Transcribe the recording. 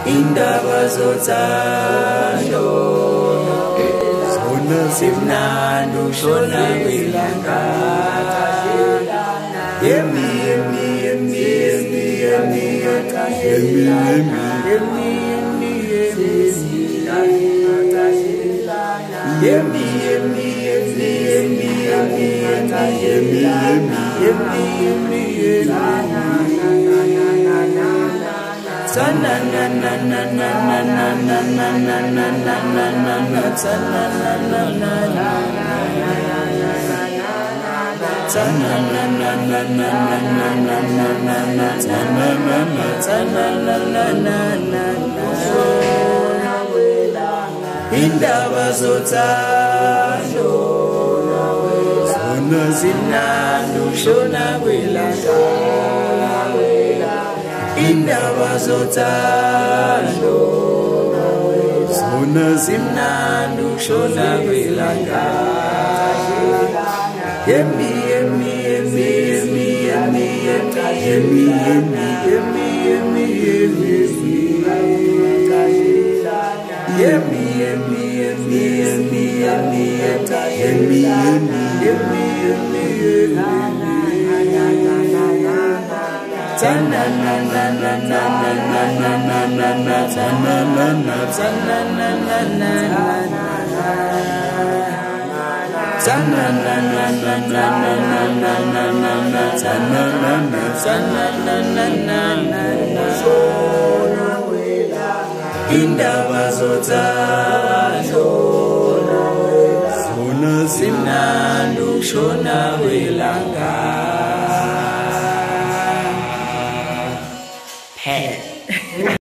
indaba zothando zona zimnandi ushona kwelanga yemi yemi yemi yemi yemi yemi yemi yemi yemi indaba zothando zona zimnandi ushona kwelanga indaba zothando zona zimnandi ushona kwelanga yemi yemi yemi yemi yemi yemi yemi yemi yemi yemi indaba zothando zona zimnandi ushona kwelanga.